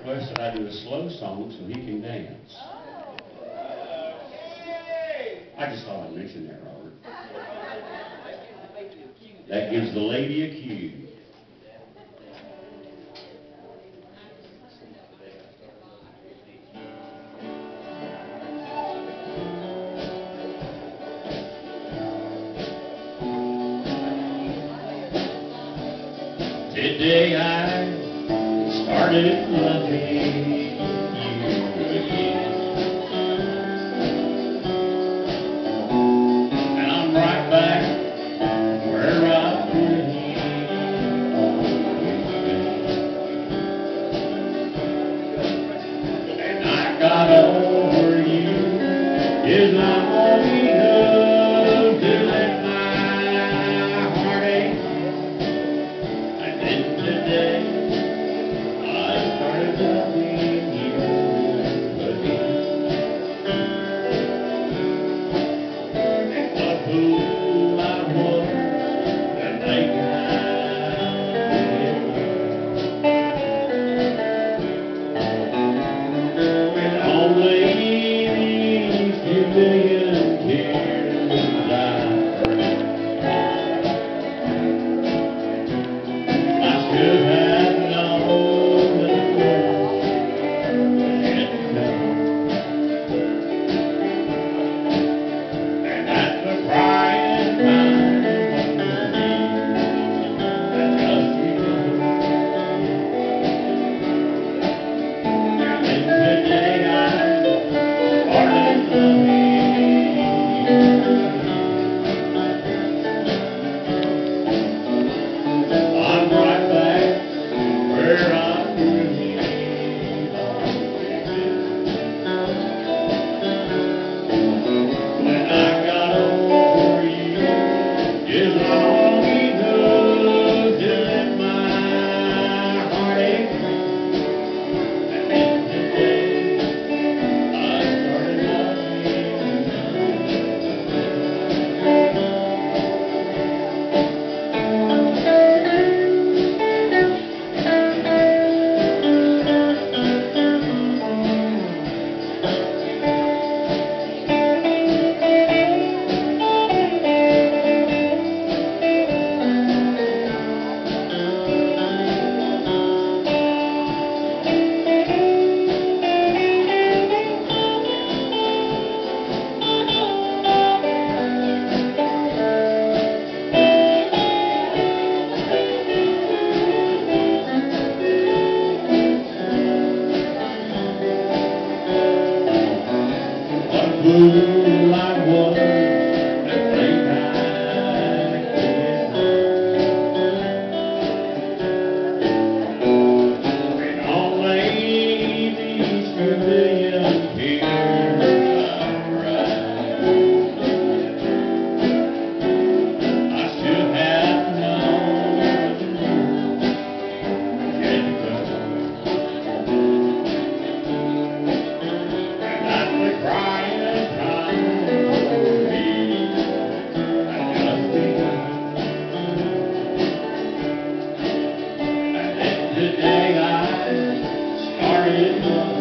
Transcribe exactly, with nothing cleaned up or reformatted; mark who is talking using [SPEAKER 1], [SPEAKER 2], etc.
[SPEAKER 1] requested I do a slow song so he can dance. I just thought I'd mention that, Robert. That gives the lady a cue. Today I started loving you again, and I'm right back where I've been. And I got over you is long enough to let my heart ache. And then today I started loving you again. And what a fool I was to think I did. With only these few million tears I cried, I should have known that the worst was yet to come. And at the crying time for me that just begun. And then today I started loving you. I'm right back where I really always been. When I got over you is long enough to let my heart ache. And then today I started loving you. What a fool I was to think I could. And only these few million tears I cried, I should have known that the worst was yet to come. And at the crying time for me that just begun. And then today I started loving